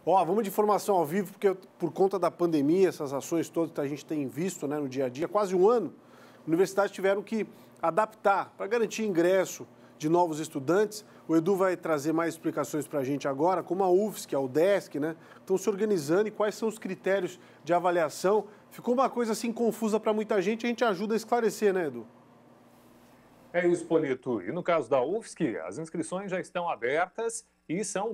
Ó, vamos de informação ao vivo, porque por conta da pandemia, essas ações todas que a gente tem visto, né, no dia a dia, quase um ano, universidades tiveram que adaptar para garantir ingresso de novos estudantes. O Edu vai trazer mais explicações para a gente agora, como a UFSC, a UDESC, né, estão se organizando e quais são os critérios de avaliação. Ficou uma coisa assim confusa para muita gente, a gente ajuda a esclarecer, né, Edu? É isso, Polito. E no caso da UFSC, as inscrições já estão abertas e são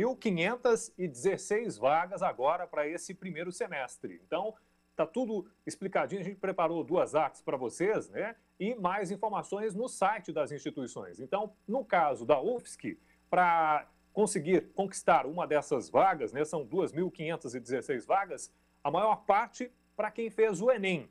2.516 vagas agora para esse primeiro semestre. Então, tá tudo explicadinho. A gente preparou 2 artes para vocês, né? E mais informações no site das instituições. Então, no caso da UFSC, para conseguir conquistar uma dessas vagas, né? São 2.516 vagas, a maior parte para quem fez o Enem.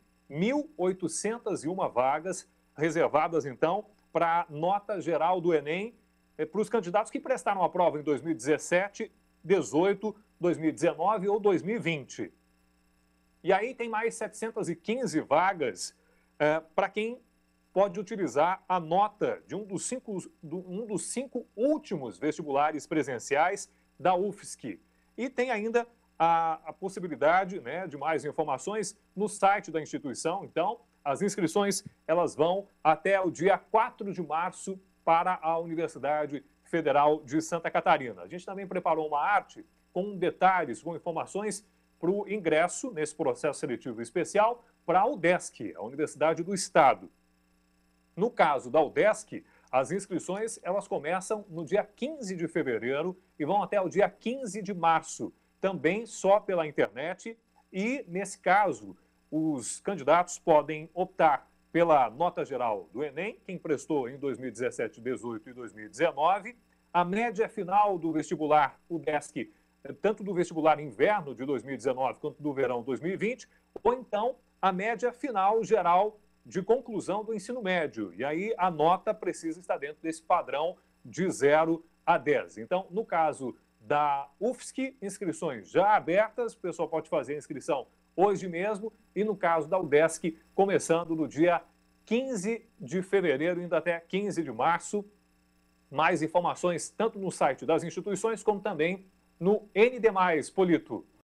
1.801 vagas reservadas, então, para a nota geral do Enem, para os candidatos que prestaram a prova em 2017, 2018, 2019 ou 2020. E aí tem mais 715 vagas para quem pode utilizar a nota de um dos cinco últimos vestibulares presenciais da UFSC. E tem ainda a possibilidade, né, de mais informações no site da instituição. Então, as inscrições elas vão até o dia 4 de março para a Universidade Federal de Santa Catarina. A gente também preparou uma arte com detalhes, com informações para o ingresso nesse processo seletivo especial para a UDESC, a Universidade do Estado. No caso da UDESC, as inscrições elas começam no dia 15 de fevereiro e vão até o dia 15 de março, também só pela internet. E, nesse caso, os candidatos podem optar pela nota geral do Enem, quem prestou em 2017, 2018 e 2019, a média final do vestibular UDESC, tanto do vestibular inverno de 2019 quanto do verão 2020, ou então a média final geral de conclusão do ensino médio. E aí a nota precisa estar dentro desse padrão de 0 a 10. Então, no caso da UFSC, inscrições já abertas, o pessoal pode fazer a inscrição hoje mesmo, e no caso da UDESC, começando no dia 15 de fevereiro, indo até 15 de março. Mais informações tanto no site das instituições, como também no ND+, Polito.